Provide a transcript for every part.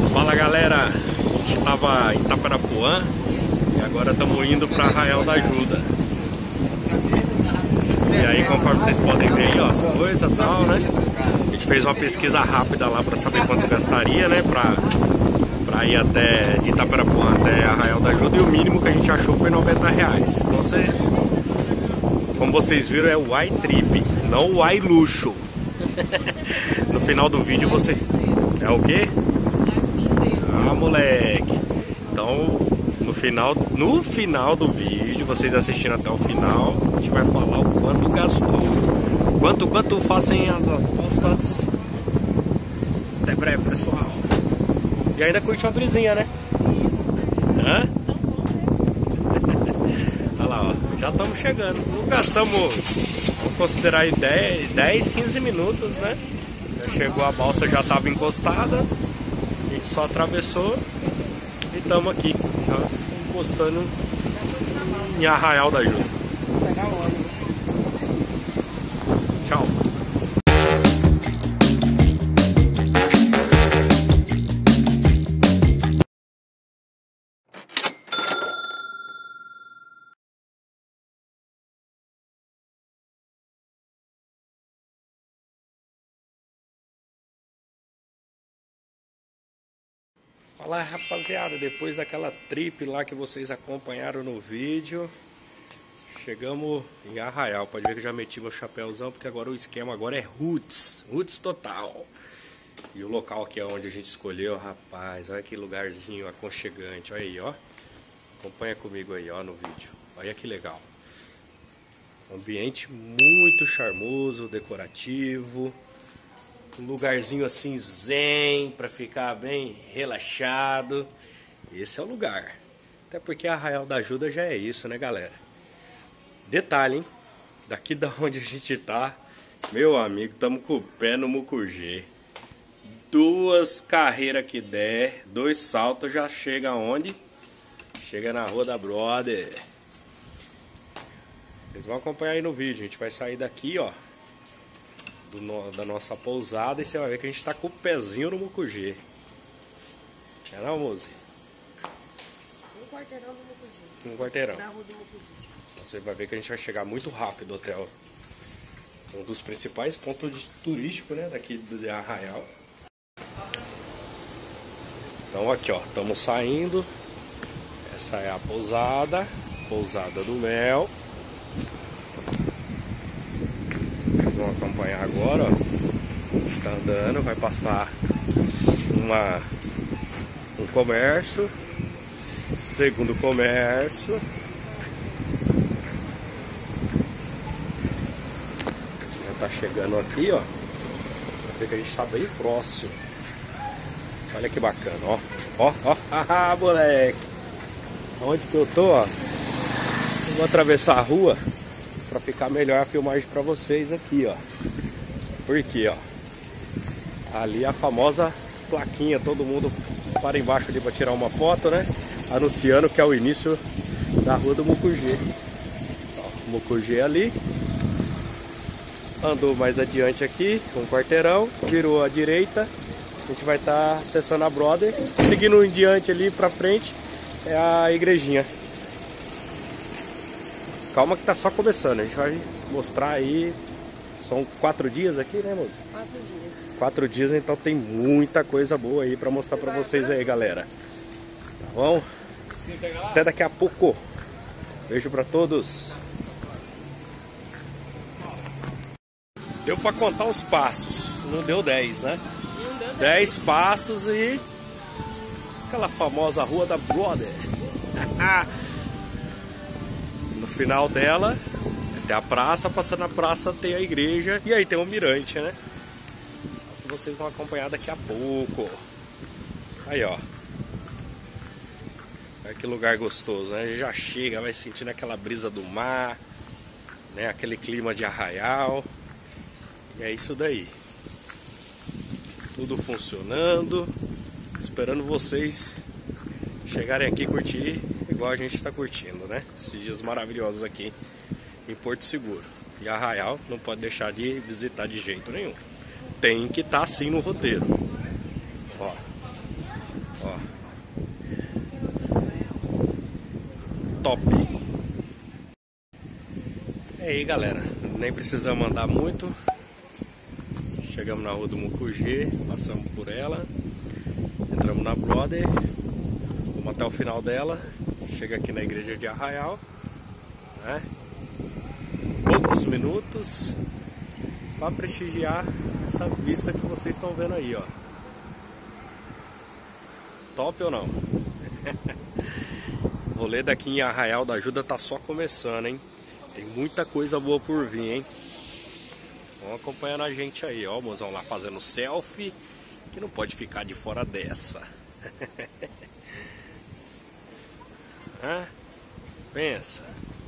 Fala galera, a gente estava em Itaparapuã e agora estamos indo para Arraial da Ajuda. E aí, conforme vocês podem ver aí, ó, as coisas e tal, né? A gente fez uma pesquisa rápida lá para saber quanto gastaria, né? Pra ir até de Itaparapuã até Arraial da Ajuda, e o mínimo que a gente achou foi R$90. Então como vocês viram, é o iTrip, não o iLuxo. No final do vídeo você... É o quê? Ah, moleque. Então, no final do vídeo, vocês assistindo até o final, a gente vai falar o quanto gastou. Quanto fazem as apostas. Até breve, pessoal. E ainda curte uma brisinha, né? Hã? Olha lá, ó. Já estamos chegando. Não gastamos, vamos considerar aí 10, 15 minutos, né? Já chegou, a balsa já estava encostada. A gente só atravessou e estamos aqui, tá? Encostando em Arraial da Ajuda. Tchau. Fala rapaziada, depois daquela trip lá que vocês acompanharam no vídeo, chegamos em Arraial. Pode ver que eu já meti meu chapéuzão, porque agora o esquema agora é roots total. E o local aqui é onde a gente escolheu, rapaz, olha que lugarzinho aconchegante, olha aí, ó. Acompanha comigo aí, ó, no vídeo. Olha que legal. Ambiente muito charmoso, decorativo. Um lugarzinho assim zen, para ficar bem relaxado. Esse é o lugar. Até porque Arraial da Ajuda já é isso, né, galera? Detalhe, hein? Daqui da onde a gente tá, meu amigo, estamos com o pé no Mucugê. 2 carreiras que der, 2 saltos, já chega aonde? Chega na Rua da Brother. Vocês vão acompanhar aí no vídeo. A gente vai sair daqui, ó, da nossa pousada, e você vai ver que a gente tá com o pezinho no Mucugê. É não, moça? Um quarteirão do Mucugê. Um quarteirão. Na Rua do Mucugê. Você vai ver que a gente vai chegar muito rápido até um dos principais pontos turísticos, né, daqui de Arraial. Então aqui, ó, estamos saindo. Essa é a pousada do Mel. Vamos acompanhar agora, ó. Está andando, vai passar um comércio, segundo comércio. Já está chegando aqui, ó. Vê que a gente está bem próximo. Olha que bacana, ó. Ó, haha, moleque. Onde que eu tô, ó? Eu vou atravessar a rua para ficar melhor a filmagem para vocês aqui, ó. Porque, ó, ali a famosa plaquinha, todo mundo para embaixo ali para tirar uma foto, né? Anunciando que é o início da Rua do Mucugê. Ó, Mucugê ali. Andou mais adiante aqui, um quarteirão, virou à direita. A gente vai estar acessando a Brother. Seguindo em diante ali para frente é a igrejinha. Calma que tá só começando, a gente vai mostrar aí. São 4 dias aqui, né, moça? 4 dias. 4 dias, então tem muita coisa boa aí pra mostrar pra vocês aí, galera. Tá bom? Até daqui a pouco. Beijo pra todos. Deu pra contar os passos, não deu 10, né? 10 passos e aquela famosa Rua da Brother. No final dela tem a praça, passando a praça tem a igreja e aí tem o mirante, né? Vocês vão acompanhar daqui a pouco. Aí, ó. Olha que lugar gostoso, né? Já chega, vai sentindo aquela brisa do mar, né? Aquele clima de Arraial. E é isso daí. Tudo funcionando. Esperando vocês chegarem aqui e curtir igual a gente está curtindo, né? Esses dias maravilhosos aqui em Porto Seguro. E Arraial não pode deixar de visitar de jeito nenhum. Tem que estar assim no roteiro. Ó. top. E aí galera, nem precisa mandar muito. Chegamos na rua do Mucugê, passamos por ela, entramos na Brother, vamos até o final dela, chega aqui na igreja de Arraial, né? Poucos minutos para prestigiar essa vista que vocês estão vendo aí, ó. Top ou não? O rolê daqui em Arraial da Ajuda tá só começando, hein? Tem muita coisa boa por vir, hein? Vão acompanhando a gente aí, ó. O mozão lá fazendo selfie, que não pode ficar de fora dessa. Hã? Pensa.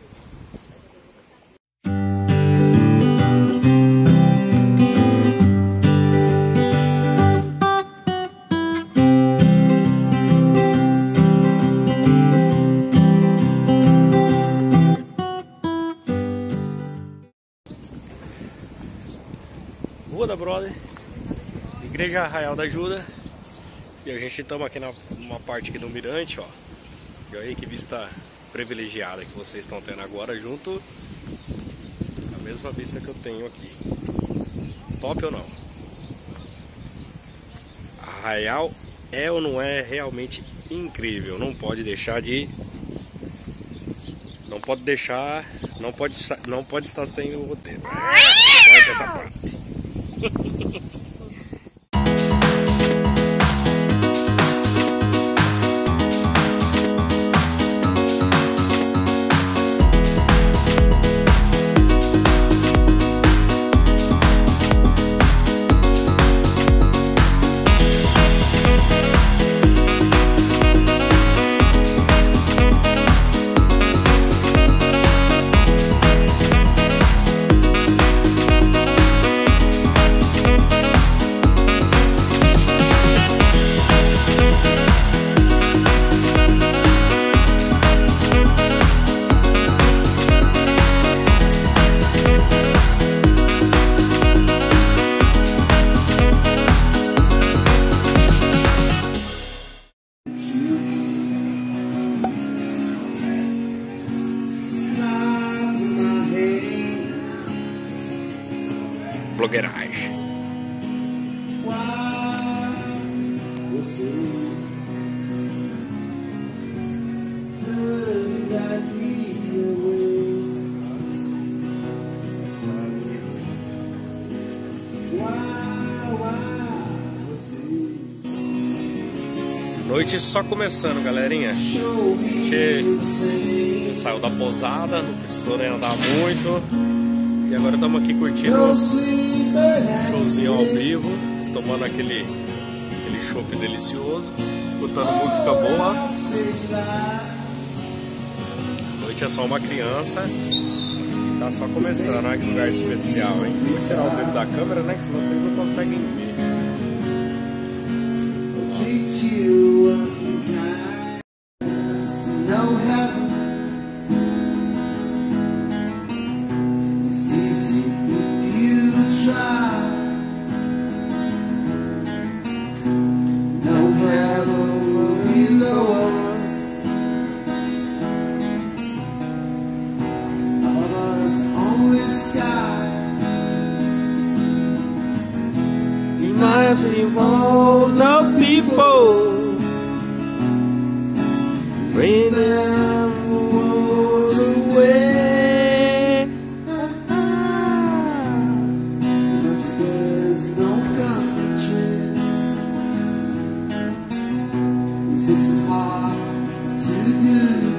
Rua da Brother, Igreja Arraial da Ajuda. E a gente estamos aqui numa parte aqui do mirante, ó. E olha aí que vista privilegiada que vocês estão tendo agora, junto a mesma vista que eu tenho aqui. Top ou não? Arraial é ou não é realmente incrível? Não pode deixar de... Não pode estar sem o roteiro. Corta essa parte. Blogueiragem. Noite só começando, galerinha. A gente saiu da pousada, não precisou nem andar muito. E agora estamos aqui curtindo um showzinho ao vivo, tomando aquele chopp delicioso, escutando música boa. A noite é só uma criança, tá só começando. Olha que lugar especial, hein? Vou tirar o dedo da câmera, né? Que vocês não conseguem ver. All the people bring them away. There's no country. This is hard to do.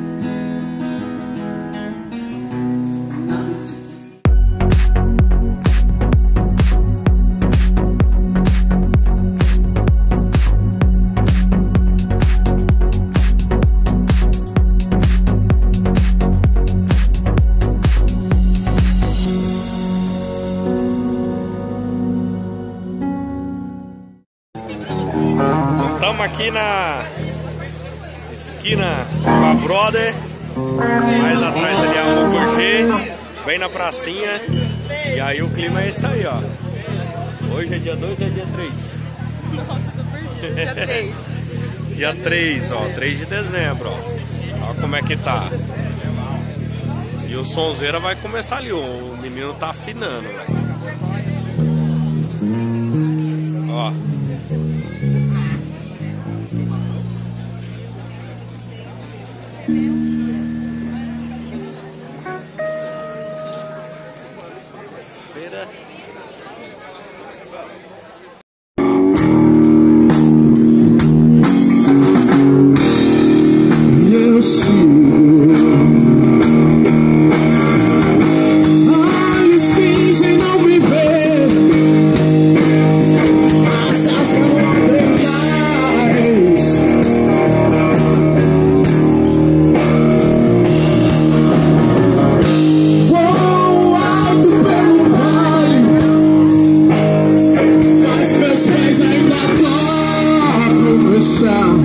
Estamos aqui na esquina com a Brother, mais atrás ali a Mucugê, bem na pracinha. E aí o clima é esse aí, ó. Hoje é dia 2 ou é dia 3? Nossa, tô perdido. Dia 3. Dia 3, ó, 3 de dezembro, ó. Olha Olha como é que tá. E o sonzeira vai começar ali. O menino tá afinando, velho. Ó. Feira. Eu sigo. Olhos fingem não me ver, asas não abrem mais. Vou alto pelo vale, mas meus pés ainda tocam no chão.